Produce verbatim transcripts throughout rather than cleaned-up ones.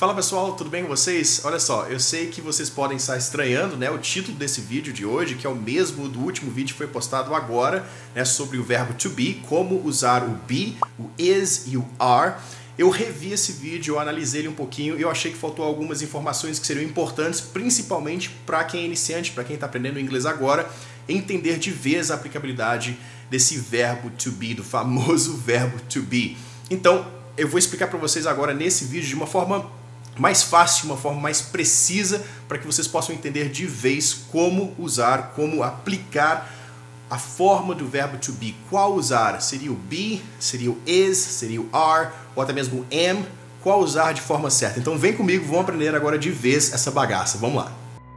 Fala pessoal, tudo bem com vocês? Olha só, eu sei que vocês podem estar estranhando, né, o título desse vídeo de hoje, que é o mesmo do último vídeo que foi postado agora, né, sobre o verbo to be, como usar o be, o is e o are. Eu revi esse vídeo, eu analisei ele um pouquinho e eu achei que faltou algumas informações que seriam importantes, principalmente para quem é iniciante, para quem está aprendendo inglês agora, entender de vez a aplicabilidade desse verbo to be, do famoso verbo to be. Então, eu vou explicar para vocês agora nesse vídeo de uma forma mais fácil, uma forma mais precisa, para que vocês possam entender de vez como usar, como aplicar a forma do verbo to be. Qual usar? Seria o be, seria o is, seria o are, ou até mesmo o am. Qual usar de forma certa? Então vem comigo, vamos aprender agora de vez essa bagaça. Vamos lá.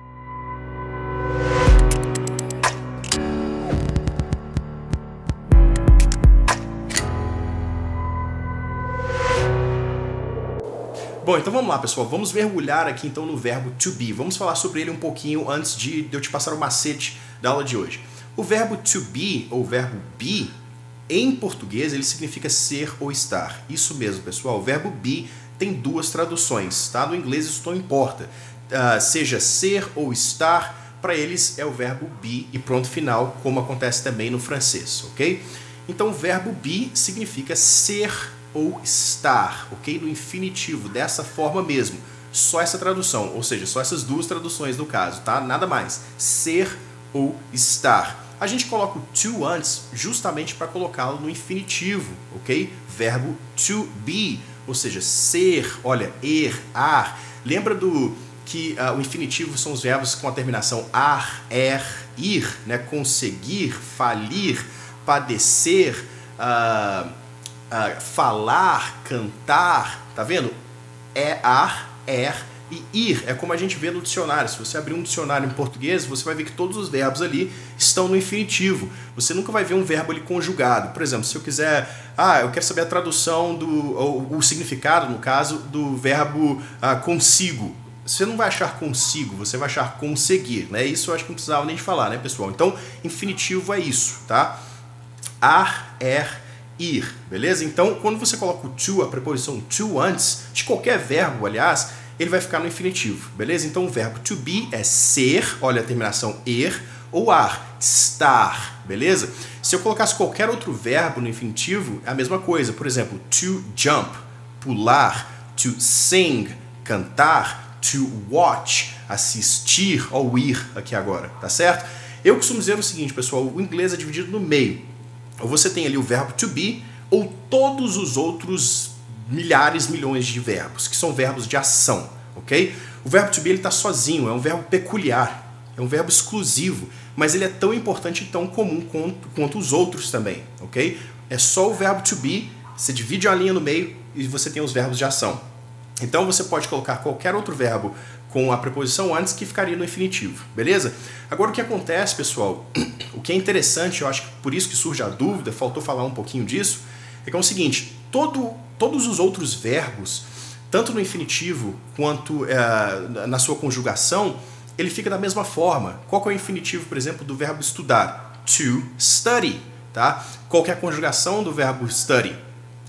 Bom, então vamos lá, pessoal. Vamos mergulhar aqui então no verbo to be. Vamos falar sobre ele um pouquinho antes de eu te passar o macete da aula de hoje. O verbo to be, ou verbo be, em português ele significa ser ou estar. Isso mesmo, pessoal. O verbo be tem duas traduções, tá? No inglês isso não importa. Uh, seja ser ou estar, para eles é o verbo be e pronto, final, como acontece também no francês, ok? Então o verbo be significa ser ou estar, ok? No infinitivo, dessa forma mesmo. Só essa tradução, ou seja, só essas duas traduções no caso, tá? Nada mais. Ser ou estar. A gente coloca o to antes justamente para colocá-lo no infinitivo, ok? Verbo to be, ou seja, ser, olha, er, ar. Lembra do que uh, o infinitivo são os verbos com a terminação ar, er, ir, né? Conseguir, falir, padecer, uh, Uh, falar, cantar, tá vendo? É ar, er e ir. É como a gente vê no dicionário. Se você abrir um dicionário em português, você vai ver que todos os verbos ali estão no infinitivo. Você nunca vai ver um verbo ali conjugado. Por exemplo, se eu quiser... Ah, eu quero saber a tradução, do, ou o significado, no caso, do verbo uh, consigo. Você não vai achar consigo, você vai achar conseguir, né? Isso eu acho que não precisava nem de falar, né, pessoal? Então, infinitivo é isso, tá? Ar, er, ir, beleza? Então, quando você coloca o to, a preposição to antes, de qualquer verbo, aliás, ele vai ficar no infinitivo, beleza? Então, o verbo to be é ser, olha a terminação er, ou ar, estar, beleza? Se eu colocasse qualquer outro verbo no infinitivo, é a mesma coisa. Por exemplo, to jump, pular, to sing, cantar, to watch, assistir, ou ir aqui agora, tá certo? Eu costumo dizer o seguinte, pessoal, o inglês é dividido no meio. Ou você tem ali o verbo to be, ou todos os outros milhares, milhões de verbos, que são verbos de ação, ok? O verbo to be ele está sozinho, é um verbo peculiar, é um verbo exclusivo, mas ele é tão importante e tão comum quanto, quanto os outros também, ok? É só o verbo to be, você divide uma linha no meio e você tem os verbos de ação. Então você pode colocar qualquer outro verbo com a preposição antes que ficaria no infinitivo, beleza? Agora o que acontece, pessoal, o que é interessante, eu acho que por isso que surge a dúvida, faltou falar um pouquinho disso, é que é o seguinte, todo, todos os outros verbos, tanto no infinitivo quanto é, na sua conjugação, ele fica da mesma forma. Qual que é o infinitivo, por exemplo, do verbo estudar? To study, tá? Qual que é a conjugação do verbo study?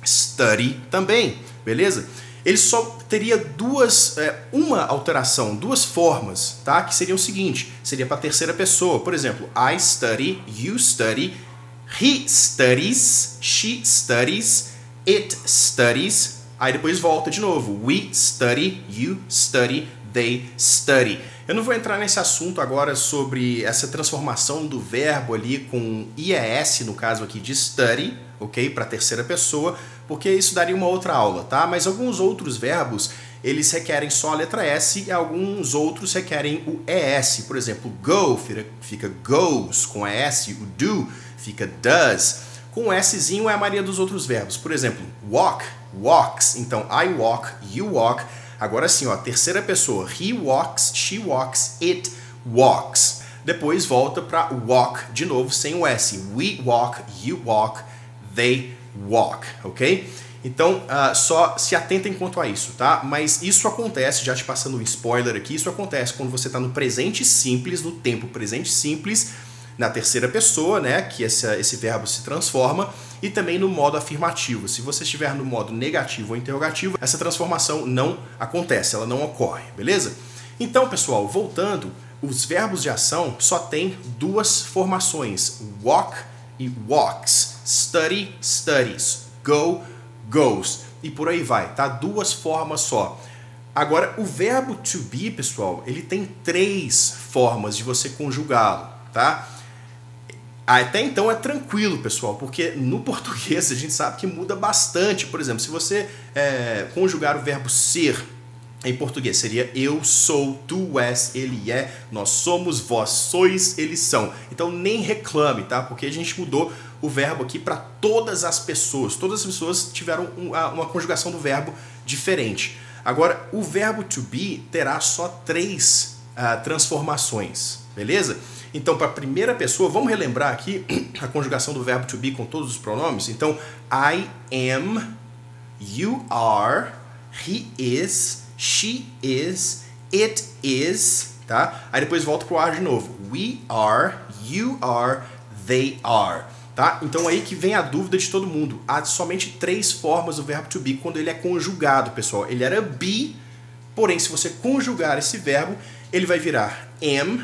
Study também, beleza? Ele só teria duas, é, uma alteração, duas formas, tá? Que seria o seguinte, seria para a terceira pessoa. Por exemplo, I study, you study, he studies, she studies, it studies. Aí depois volta de novo. We study, you study, they study. Eu não vou entrar nesse assunto agora sobre essa transformação do verbo ali com I E S, no caso aqui de study, ok? Para a terceira pessoa, porque isso daria uma outra aula, tá? Mas alguns outros verbos, eles requerem só a letra S e alguns outros requerem o E S. Por exemplo, go fica goes com E S, o do fica does. Com o Szinho é a maioria dos outros verbos. Por exemplo, walk, walks. Então, I walk, you walk. Agora sim, ó, terceira pessoa. He walks, she walks, it walks. Depois volta para walk de novo sem o S. We walk, you walk, they walk, ok? Então, uh, só se atentem quanto a isso, tá? Mas isso acontece, já te passando um spoiler aqui, isso acontece quando você está no presente simples, no tempo presente simples, na terceira pessoa, né, que esse, esse verbo se transforma, e também no modo afirmativo. Se você estiver no modo negativo ou interrogativo, essa transformação não acontece, ela não ocorre, beleza? Então, pessoal, voltando, os verbos de ação só têm duas formações, walk e walks, study, studies, go, goes, e por aí vai, tá? Duas formas só. Agora, o verbo to be, pessoal, ele tem três formas de você conjugá-lo, tá? Até então é tranquilo, pessoal, porque no português a gente sabe que muda bastante. Por exemplo, se você é, conjugar o verbo ser em português, seria eu sou, tu és, ele é, nós somos, vós sois, eles são. Então nem reclame, tá? Porque a gente mudou o verbo aqui para todas as pessoas. Todas as pessoas tiveram uma conjugação do verbo diferente. Agora, o verbo to be terá só três uh, transformações, beleza? Então, para a primeira pessoa, vamos relembrar aqui a conjugação do verbo to be com todos os pronomes? Então, I am, you are, he is, she is, it is, tá? Aí depois volta pro are de novo. We are, you are, they are, tá? Então aí que vem a dúvida de todo mundo. Há somente três formas do verbo to be quando ele é conjugado, pessoal. Ele era be, porém se você conjugar esse verbo, ele vai virar am,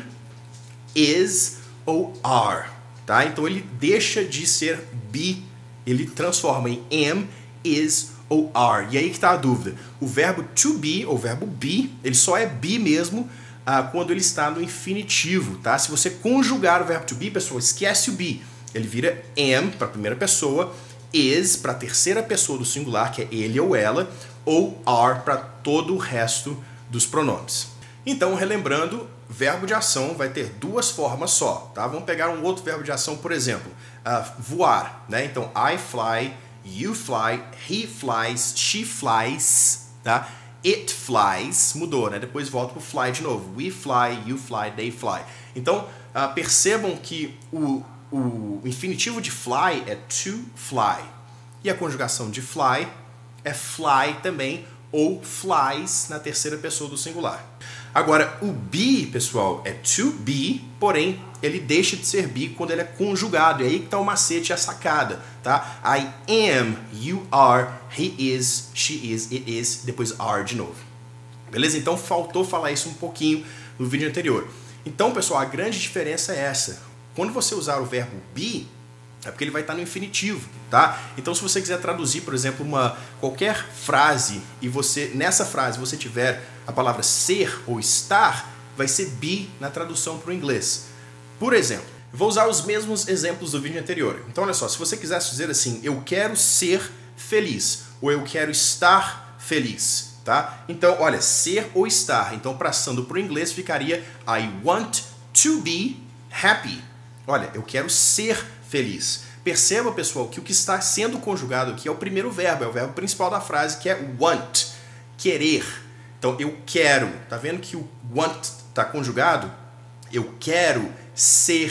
is ou are, tá? Então ele deixa de ser be, ele transforma em am, is ou are. E aí que está a dúvida. O verbo to be, ou verbo be, ele só é be mesmo ah, quando ele está no infinitivo, tá? Se você conjugar o verbo to be, pessoal, esquece o be. Ele vira am para a primeira pessoa, is para a terceira pessoa do singular, que é ele ou ela, ou are para todo o resto dos pronomes. Então, relembrando, verbo de ação vai ter duas formas só, tá? Vamos pegar um outro verbo de ação, por exemplo, uh, voar, né? Então, I fly, you fly, he flies, she flies, tá? It flies, mudou, né? Depois volta pro fly de novo. We fly, you fly, they fly. Então, uh, percebam que o, o infinitivo de fly é to fly. E a conjugação de fly é fly também, ou flies na terceira pessoa do singular. Agora, o be, pessoal, é to be, porém, ele deixa de ser be quando ele é conjugado. E aí que está o macete e a sacada, tá? I am, you are, he is, she is, it is, depois are de novo. Beleza? Então, faltou falar isso um pouquinho no vídeo anterior. Então, pessoal, a grande diferença é essa. Quando você usar o verbo be, é porque ele vai estar no infinitivo, tá? Então, se você quiser traduzir, por exemplo, uma, qualquer frase e você nessa frase você tiver a palavra ser ou estar, vai ser be na tradução para o inglês. Por exemplo, eu vou usar os mesmos exemplos do vídeo anterior. Então, olha só, se você quisesse dizer assim, eu quero ser feliz, ou eu quero estar feliz, tá? Então, olha, ser ou estar. Então, passando para o inglês, ficaria I want to be happy. Olha, eu quero ser feliz. Perceba, pessoal, que o que está sendo conjugado aqui é o primeiro verbo, é o verbo principal da frase, que é want, querer. Então, eu quero. Tá vendo que o want está conjugado? Eu quero ser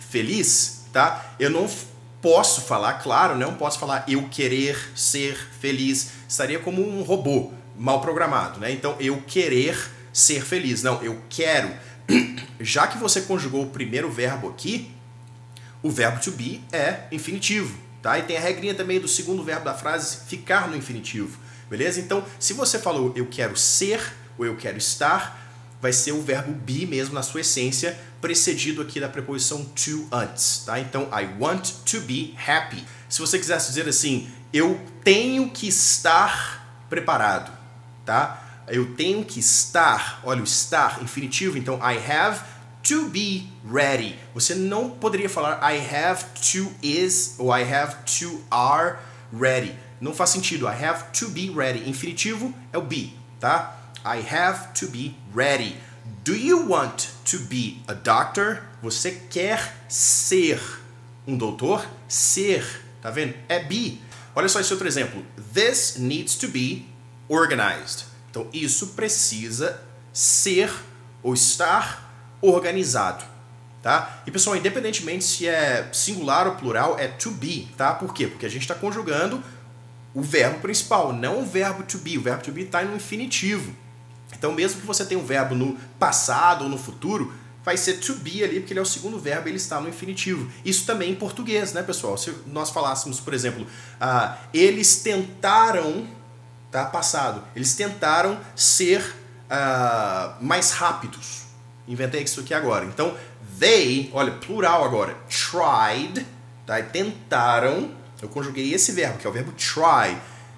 feliz, tá? Eu não posso falar, claro, não posso falar eu querer ser feliz. Estaria como um robô mal programado, né? Então, eu querer ser feliz. Não, eu quero. Já que você conjugou o primeiro verbo aqui, o verbo to be é infinitivo, tá? E tem a regrinha também do segundo verbo da frase ficar no infinitivo, beleza? Então, se você falou eu quero ser ou eu quero estar, vai ser o verbo be mesmo na sua essência, precedido aqui da preposição to antes, tá? Então, I want to be happy. Se você quisesse dizer assim, eu tenho que estar preparado, tá? Eu tenho que estar, olha o estar, infinitivo, então I have to be ready. Você não poderia falar I have to is ou I have to are ready. Não faz sentido. I have to be ready. Infinitivo é o be, tá? I have to be ready. Do you want to be a doctor? Você quer ser um doutor? Ser, tá vendo? É be. Olha só esse outro exemplo. This needs to be organized. Então, isso precisa ser ou estar organizado, tá? E, pessoal, independentemente se é singular ou plural, é to be, tá? Por quê? Porque a gente está conjugando o verbo principal, não o verbo to be. O verbo to be está no infinitivo. Então, mesmo que você tenha um verbo no passado ou no futuro, vai ser to be ali, porque ele é o segundo verbo e ele está no infinitivo. Isso também em português, né, pessoal? Se nós falássemos, por exemplo, uh, eles tentaram, tá, passado, eles tentaram ser uh, mais rápidos. Inventei isso aqui agora. Então, they, olha, plural agora, tried, tá, tentaram, eu conjuguei esse verbo, que é o verbo try,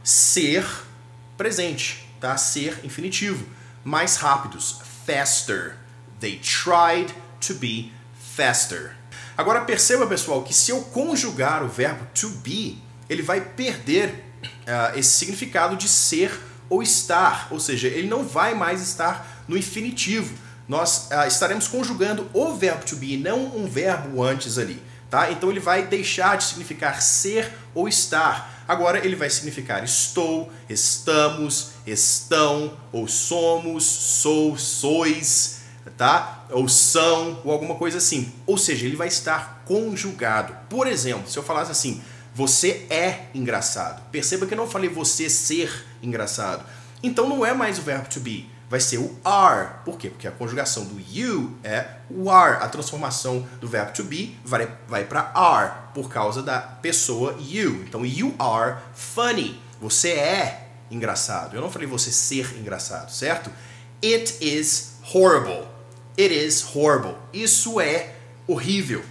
ser presente, tá, ser infinitivo, mais rápidos, faster. They tried to be faster. Agora perceba, pessoal, que se eu conjugar o verbo to be, ele vai perder uh, esse significado de ser ou estar, ou seja, ele não vai mais estar no infinitivo. Nós uh, estaremos conjugando o verbo to be, não um verbo antes ali, tá? Então ele vai deixar de significar ser ou estar. Agora ele vai significar estou, estamos, estão, ou somos, sou, sois, tá? Ou são, ou alguma coisa assim. Ou seja, ele vai estar conjugado. Por exemplo, se eu falasse assim, você é engraçado. Perceba que eu não falei você ser engraçado. Então não é mais o verbo to be, vai ser o are. Por quê? Porque a conjugação do you é o are. A transformação do verbo to be vai, vai para are, por causa da pessoa you. Então, you are funny. Você é engraçado. Eu não falei você ser engraçado, certo? It is horrible. It is horrible. Isso é horrível.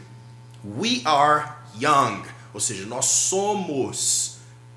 We are young. Ou seja, nós somos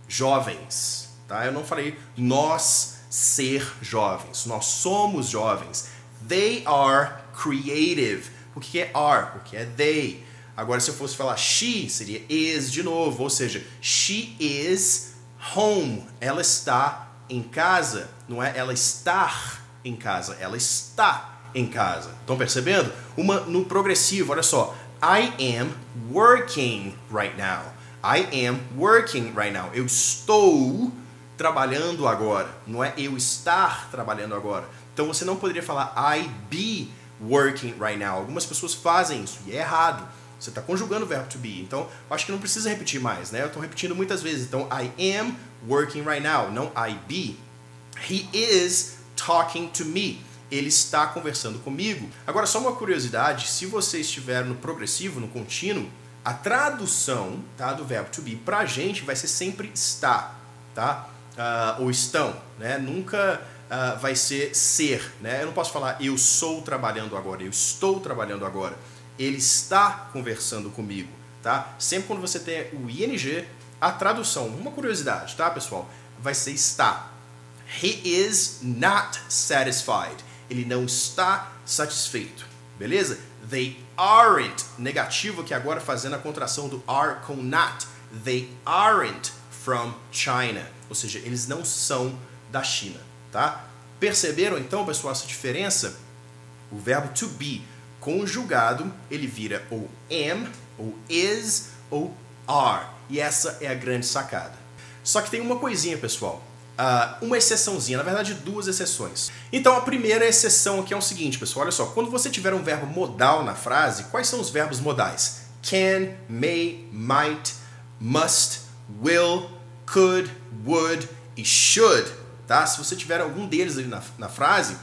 jovens. Tá? Eu não falei nós ser jovens. Nós somos jovens. They are creative. O que é are? O que é they? Agora, se eu fosse falar she, seria is de novo. Ou seja, she is home. Ela está em casa. Não é ela estar em casa. Ela está em casa. Estão percebendo? Uma no progressivo, olha só. I am working right now. I am working right now. Eu estou trabalhando agora. Não é eu estar trabalhando agora. Então você não poderia falar I be working right now. Algumas pessoas fazem isso e é errado. Você está conjugando o verbo to be. Então eu acho que não precisa repetir mais, né? Eu estou repetindo muitas vezes. Então I am working right now, não I be. He is talking to me. Ele está conversando comigo. Agora, só uma curiosidade, se você estiver no progressivo, no contínuo, a tradução, tá, do verbo to be para a gente vai ser sempre está, tá? Uh, ou estão, né? Nunca uh, vai ser ser, né? Eu não posso falar eu sou trabalhando agora, eu estou trabalhando agora. Ele está conversando comigo, tá? Sempre quando você tem o ing, a tradução, uma curiosidade, tá, pessoal? Vai ser está. He is not satisfied. Ele não está satisfeito, beleza? They aren't, negativo aqui agora fazendo a contração do are com not. They aren't from China, ou seja, eles não são da China, tá? Perceberam então, pessoal, essa diferença? O verbo to be conjugado, ele vira ou am, ou is, ou are. E essa é a grande sacada. Só que tem uma coisinha, pessoal. Uh, uma exceçãozinha, na verdade duas exceções. Então a primeira exceção aqui é o seguinte, pessoal, olha só, quando você tiver um verbo modal na frase, quais são os verbos modais? Can, may, might, must, will, could, would e should, tá? Se você tiver algum deles ali na, na frase,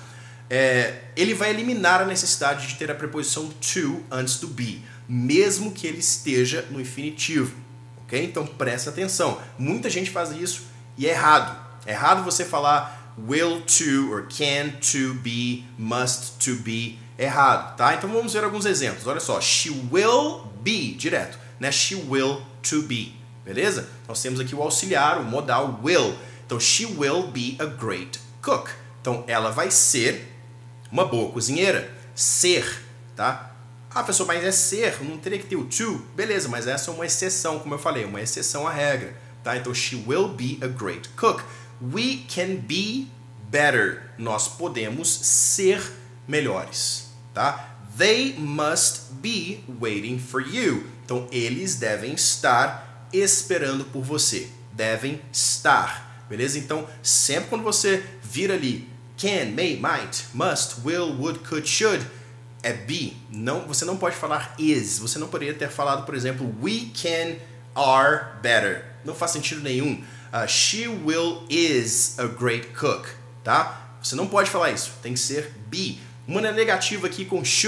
é, ele vai eliminar a necessidade de ter a preposição to antes do be, mesmo que ele esteja no infinitivo, ok? Então presta atenção, muita gente faz isso e é errado. É errado você falar will to, or can to be, must to be. É errado, tá? Então vamos ver alguns exemplos. Olha só, she will be, direto, né? She will to be, beleza? Nós temos aqui o auxiliar, o modal will. Então, she will be a great cook. Então, ela vai ser uma boa cozinheira. Ser, tá? Ah, pessoal, mas é ser, não teria que ter o to? Beleza, mas essa é uma exceção, como eu falei, uma exceção à regra, tá? Então, she will be a great cook. We can be better. Nós podemos ser melhores, tá? They must be waiting for you. Então, eles devem estar esperando por você. Devem estar, beleza? Então, sempre quando você vira ali can, may, might, must, will, would, could, should, é be. Não, você não pode falar is. Você não poderia ter falado, por exemplo, we can, are better. Não faz sentido nenhum. Uh, she will is a great cook, tá? Você não pode falar isso, tem que ser be. Uma negativa aqui com should.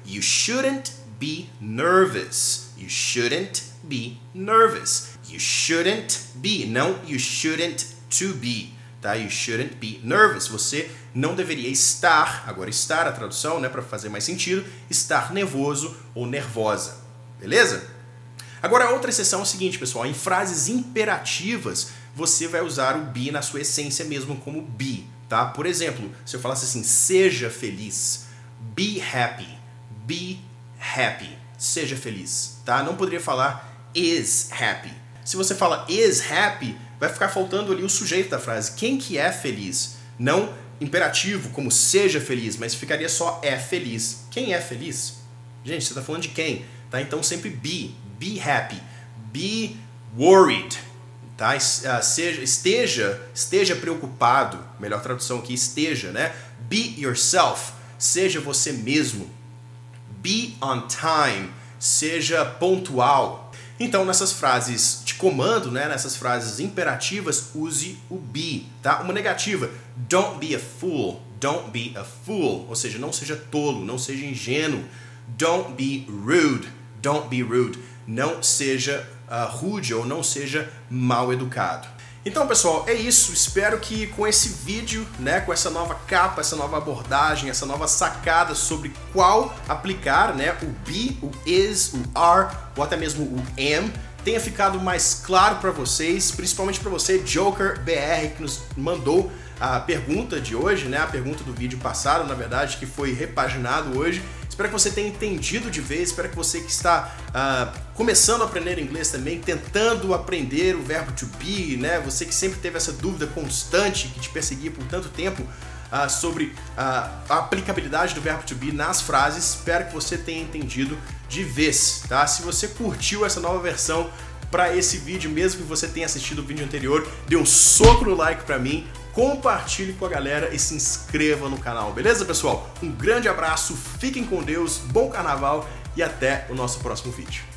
You shouldn't be nervous. You shouldn't be nervous. You shouldn't be, não you shouldn't to be, tá? You shouldn't be nervous. Você não deveria estar, agora estar a tradução, né, para fazer mais sentido, estar nervoso ou nervosa. Beleza? Agora a outra exceção é o seguinte, pessoal, em frases imperativas, você vai usar o be na sua essência mesmo como be, tá? Por exemplo, se eu falasse assim, seja feliz, be happy, be happy, seja feliz, tá? Não poderia falar is happy. Se você fala is happy, vai ficar faltando ali o sujeito da frase. Quem que é feliz? Não imperativo, como seja feliz, mas ficaria só é feliz. Quem é feliz? Gente, você está falando de quem? Tá? Então sempre be, be happy, be worried, tá? Seja, esteja, esteja preocupado, melhor tradução aqui, esteja, né? Be yourself, seja você mesmo. Be on time, seja pontual. Então, nessas frases de comando, né, nessas frases imperativas, use o be, tá? Uma negativa, don't be a fool, don't be a fool, ou seja, não seja tolo, não seja ingênuo. Don't be rude, don't be rude, não seja uh, rude ou não seja mal educado. Então, pessoal, é isso. Espero que com esse vídeo, né, com essa nova capa, essa nova abordagem, essa nova sacada sobre qual aplicar, né, o be, o is, o are ou até mesmo o am, tenha ficado mais claro para vocês, principalmente para você, Joker B R, que nos mandou a pergunta de hoje, né, a pergunta do vídeo passado, na verdade, que foi repaginado hoje. Espero que você tenha entendido de vez, espero que você que está uh, começando a aprender inglês também, tentando aprender o verbo to be, né? Você que sempre teve essa dúvida constante que te perseguia por tanto tempo uh, sobre uh, a aplicabilidade do verbo to be nas frases, espero que você tenha entendido de vez, tá? Se você curtiu essa nova versão para esse vídeo, mesmo que você tenha assistido o vídeo anterior, dê um soco no like para mim, compartilhe com a galera e se inscreva no canal, beleza, pessoal? Um grande abraço, fiquem com Deus, bom carnaval e até o nosso próximo vídeo.